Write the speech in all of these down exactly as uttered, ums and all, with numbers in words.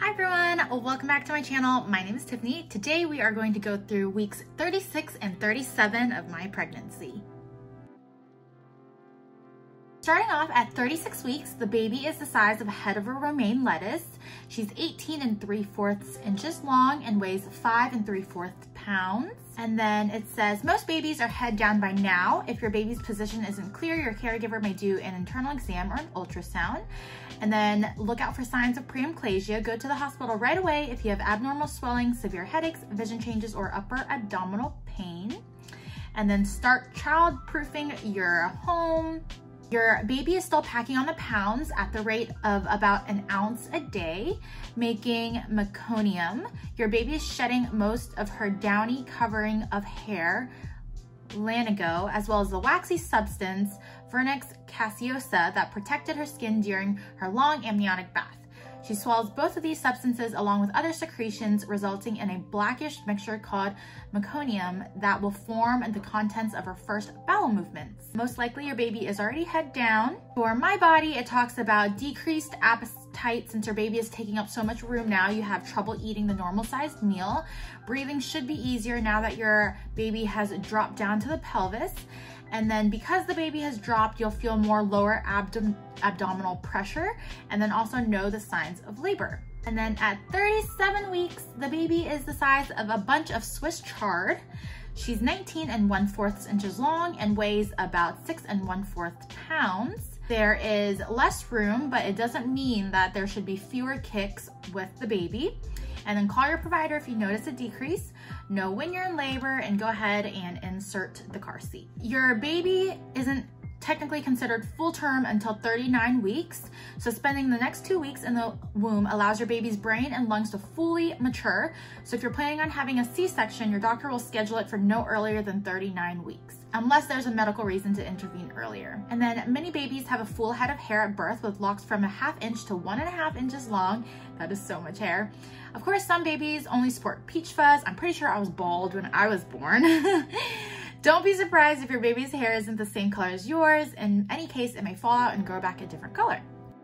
Hi everyone, welcome back to my channel. My name is Tiffany. Today we are going to go through weeks thirty-six and thirty-seven of my pregnancy. Starting off at thirty-six weeks, the baby is the size of a head of a romaine lettuce. She's eighteen and three fourths inches long and weighs five and three fourths pounds. And then it says, most babies are head down by now. If your baby's position isn't clear, your caregiver may do an internal exam or an ultrasound. And then look out for signs of preeclampsia. Go to the hospital right away if you have abnormal swelling, severe headaches, vision changes, or upper abdominal pain. And then start child-proofing your home. Your baby is still packing on the pounds at the rate of about an ounce a day, making meconium. Your baby is shedding most of her downy covering of hair, lanigo, as well as the waxy substance, vernix caseosa, that protected her skin during her long amniotic bath. She swallows both of these substances along with other secretions, resulting in a blackish mixture called meconium that will form the contents of her first bowel movements. Most likely your baby is already head down. For my body, it talks about decreased appetite since your baby is taking up so much room now. You have trouble eating the normal sized meal. Breathing should be easier now that your baby has dropped down to the pelvis. And then because the baby has dropped, you'll feel more lower abdom abdominal pressure, and then also know the signs of labor. And then at thirty-seven weeks, the baby is the size of a bunch of Swiss chard. She's nineteen and one fourths inches long and weighs about six and one fourths pounds. There is less room, but it doesn't mean that there should be fewer kicks with the baby. And then call your provider if you notice a decrease. Know when you're in labor and go ahead and insert the car seat. Your baby isn't technically considered full term until thirty-nine weeks. So spending the next two weeks in the womb allows your baby's brain and lungs to fully mature. So if you're planning on having a C-section, your doctor will schedule it for no earlier than thirty-nine weeks, unless there's a medical reason to intervene earlier. And then many babies have a full head of hair at birth with locks from a half inch to one and a half inches long. That is so much hair. Of course, some babies only sport peach fuzz. I'm pretty sure I was bald when I was born. Don't be surprised if your baby's hair isn't the same color as yours. In any case, it may fall out and grow back a different color.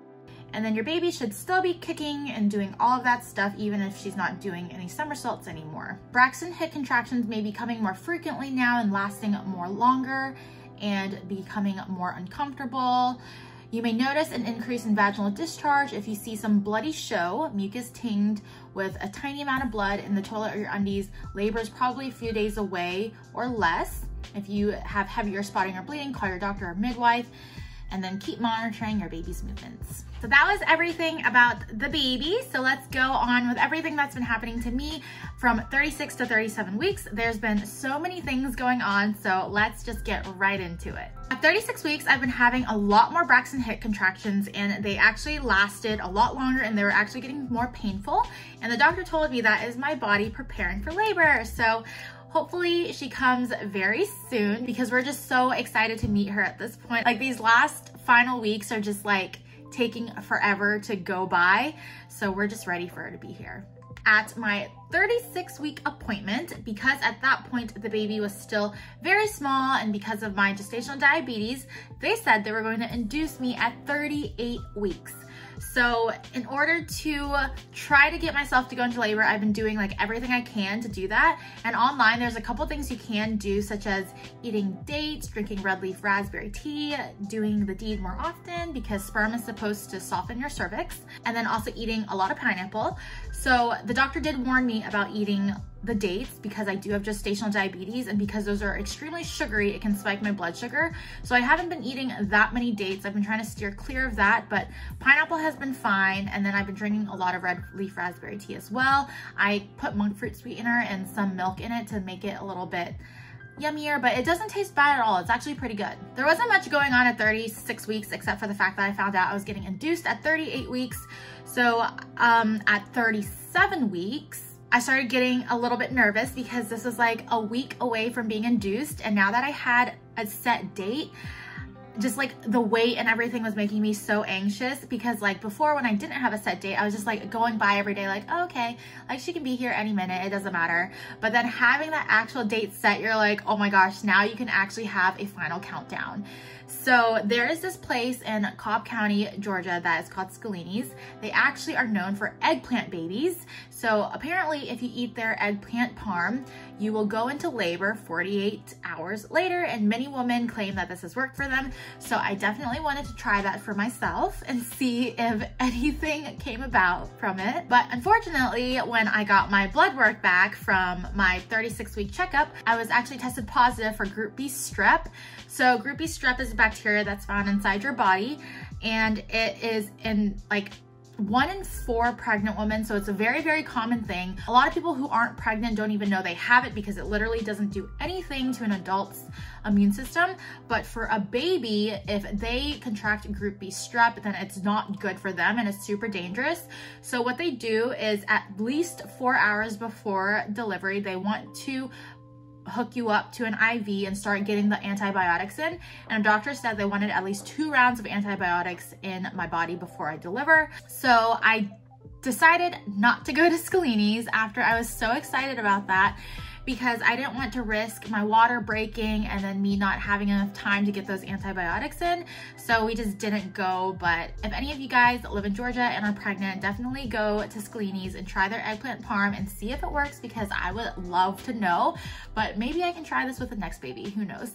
And then your baby should still be kicking and doing all of that stuff even if she's not doing any somersaults anymore. Braxton Hicks contractions may be coming more frequently now and lasting more longer and becoming more uncomfortable. You may notice an increase in vaginal discharge if you see some bloody show, mucus tinged with a tiny amount of blood in the toilet or your undies. Labor is probably a few days away or less. If you have heavier spotting or bleeding, call your doctor or midwife, and then keep monitoring your baby's movements. So that was everything about the baby. So let's go on with everything that's been happening to me from thirty-six to thirty-seven weeks. There's been so many things going on, so let's just get right into it. At thirty-six weeks, I've been having a lot more Braxton Hicks contractions, and they actually lasted a lot longer and they were actually getting more painful. And the doctor told me that is my body preparing for labor. So hopefully she comes very soon because we're just so excited to meet her at this point. Like, these last final weeks are just like taking forever to go by. So we're just ready for her to be here. At my thirty-six week appointment, because at that point the baby was still very small and because of my gestational diabetes, they said they were going to induce me at thirty-eight weeks. So in order to try to get myself to go into labor, I've been doing like everything I can to do that. And online, there's a couple things you can do, such as eating dates, drinking red leaf raspberry tea, doing the deed more often because sperm is supposed to soften your cervix, and then also eating a lot of pineapple. So the doctor did warn me about eating the dates because I do have gestational diabetes, and because those are extremely sugary, it can spike my blood sugar. So I haven't been eating that many dates. I've been trying to steer clear of that, but pineapple has been fine. And then I've been drinking a lot of red leaf raspberry tea as well. I put monk fruit sweetener and some milk in it to make it a little bit yummier, but it doesn't taste bad at all. It's actually pretty good. There wasn't much going on at thirty-six weeks except for the fact that I found out I was getting induced at thirty-eight weeks. So um, at thirty-seven weeks, I started getting a little bit nervous because this was like a week away from being induced. And now that I had a set date, just like the weight and everything was making me so anxious, because like before, when I didn't have a set date, I was just like going by every day like, oh, okay, like she can be here any minute, it doesn't matter. But then having that actual date set, you're like, oh my gosh, now you can actually have a final countdown. So there is this place in Cobb County, Georgia that is called Scalini's. They actually are known for eggplant babies. So apparently if you eat their eggplant parm, you will go into labor forty-eight hours later, and many women claim that this has worked for them. So I definitely wanted to try that for myself and see if anything came about from it. But unfortunately, when I got my blood work back from my thirty-six week checkup, I was actually tested positive for group B strep. So group B strep is a bacteria that's found inside your body, and it is in like one in four pregnant women. So it's a very, very common thing. A lot of people who aren't pregnant don't even know they have it because it literally doesn't do anything to an adult's immune system. But for a baby, if they contract group B strep, then it's not good for them and it's super dangerous. So what they do is at least four hours before delivery, they want to hook you up to an I V and start getting the antibiotics in. And a doctor said they wanted at least two rounds of antibiotics in my body before I deliver. So I decided not to go to Scalini's after I was so excited about that, because I didn't want to risk my water breaking and then me not having enough time to get those antibiotics in. So we just didn't go. But if any of you guys live in Georgia and are pregnant, definitely go to Scalini's and try their eggplant parm and see if it works, because I would love to know. But maybe I can try this with the next baby, who knows?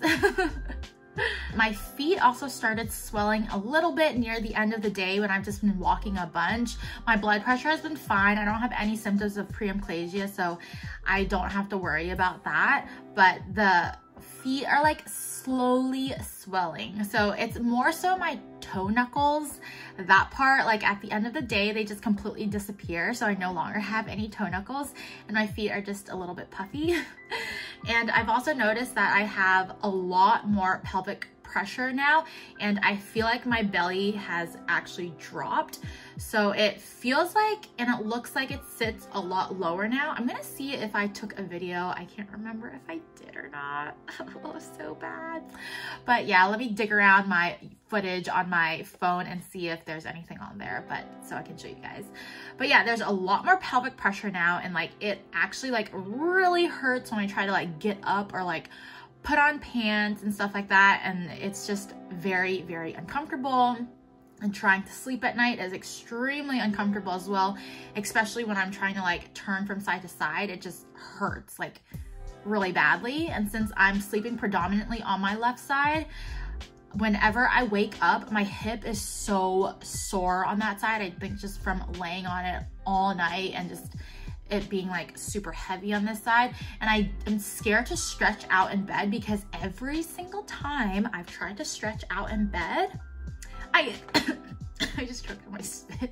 My feet also started swelling a little bit near the end of the day when I've just been walking a bunch. My blood pressure has been fine. I don't have any symptoms of preeclampsia, so I don't have to worry about that. But the feet are like slowly swelling. So it's more so my toe knuckles. That part, like at the end of the day, they just completely disappear. So I no longer have any toe knuckles and my feet are just a little bit puffy. And I've also noticed that I have a lot more pelvic pressure now, and I feel like my belly has actually dropped. So it feels like, and it looks like it sits a lot lower now. I'm gonna see if I took a video. I can't remember if I did or not. Oh, so bad. But yeah, let me dig around my footage on my phone and see if there's anything on there, but so I can show you guys. But yeah, there's a lot more pelvic pressure now, and like it actually like really hurts when I try to like get up or like put on pants and stuff like that, and it's just very, very uncomfortable. And trying to sleep at night is extremely uncomfortable as well, especially when I'm trying to like turn from side to side. It just hurts like really badly. And since I'm sleeping predominantly on my left side, whenever I wake up, my hip is so sore on that side. I think just from laying on it all night and just it being like super heavy on this side. And I am scared to stretch out in bed, because every single time I've tried to stretch out in bed, I I just choked on my spit.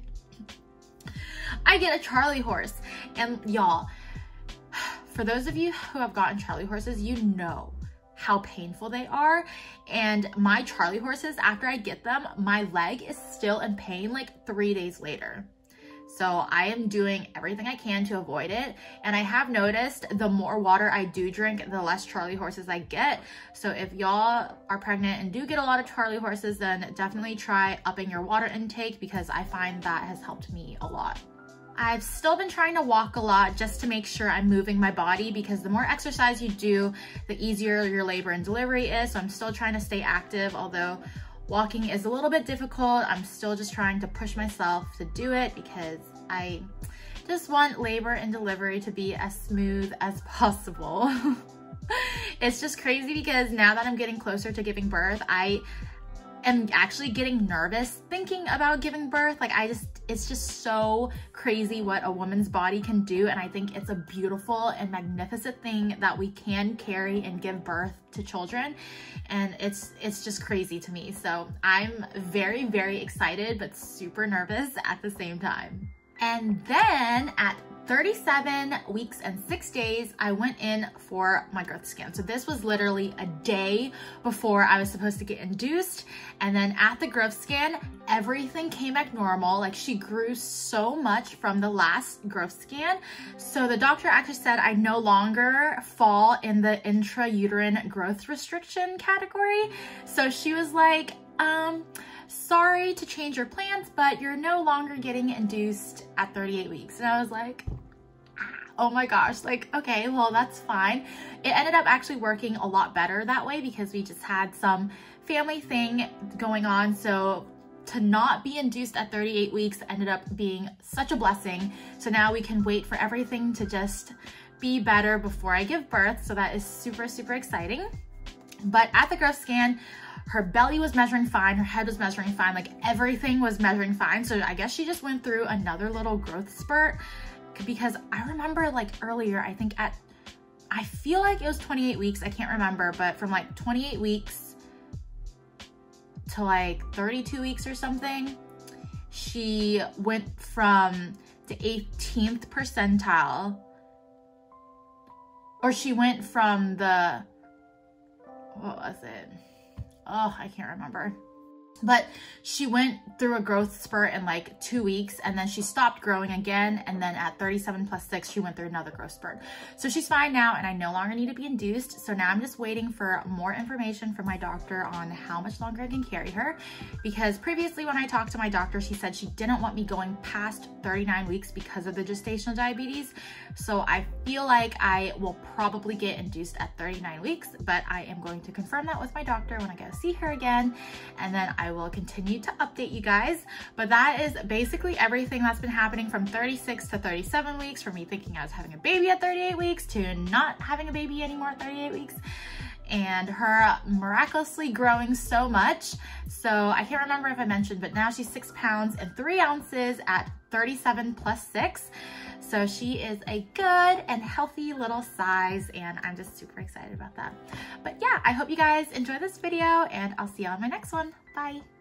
I get a Charlie horse. And y'all, for those of you who have gotten Charlie horses, you know how painful they are. And my Charlie horses, after I get them, my leg is still in pain like three days later. So I am doing everything I can to avoid it. And I have noticed the more water I do drink, the less Charlie horses I get. So if y'all are pregnant and do get a lot of Charlie horses, then definitely try upping your water intake, because I find that has helped me a lot. I've still been trying to walk a lot just to make sure I'm moving my body, because the more exercise you do, the easier your labor and delivery is. So I'm still trying to stay active, although walking is a little bit difficult. I'm still just trying to push myself to do it, because I just want labor and delivery to be as smooth as possible. It's just crazy, because now that I'm getting closer to giving birth, I am actually getting nervous thinking about giving birth. Like I just, it's just so crazy what a woman's body can do. And I think it's a beautiful and magnificent thing that we can carry and give birth to children. And it's, it's just crazy to me. So I'm very, very excited, but super nervous at the same time. And then at thirty-seven weeks and six days, I went in for my growth scan. So this was literally a day before I was supposed to get induced. And then at the growth scan, everything came back normal. Like she grew so much from the last growth scan. So the doctor actually said I no longer fall in the intrauterine growth restriction category. So she was like, um, sorry to change your plans, but you're no longer getting induced at thirty-eight weeks. And I was like, ah, oh my gosh, like, okay, well, that's fine. It ended up actually working a lot better that way because we just had some family thing going on. So to not be induced at thirty-eight weeks ended up being such a blessing. So now we can wait for everything to just be better before I give birth. So that is super, super exciting. But at the growth scan, her belly was measuring fine, her head was measuring fine, like everything was measuring fine. So I guess she just went through another little growth spurt, because I remember like earlier, I think at, I feel like it was twenty-eight weeks, I can't remember, but from like twenty-eight weeks to like thirty-two weeks or something, she went from the eighteenth percentile, or she went from the, what was it? Oh, I can't remember. But she went through a growth spurt in like two weeks and then she stopped growing again. And then at thirty-seven plus six, she went through another growth spurt. So she's fine now and I no longer need to be induced. So now I'm just waiting for more information from my doctor on how much longer I can carry her. Because previously when I talked to my doctor, she said she didn't want me going past thirty-nine weeks because of the gestational diabetes. So I feel like I will probably get induced at thirty-nine weeks, but I am going to confirm that with my doctor when I go see her again. And then I I will continue to update you guys, but that is basically everything that's been happening from thirty-six to thirty-seven weeks, from me thinking I was having a baby at thirty-eight weeks to not having a baby anymore at thirty-eight weeks, and her miraculously growing so much. So I can't remember if I mentioned, but now she's six pounds and three ounces at thirty-seven plus six. So she is a good and healthy little size, and I'm just super excited about that. But yeah, I hope you guys enjoy this video, and I'll see you on my next one. Bye.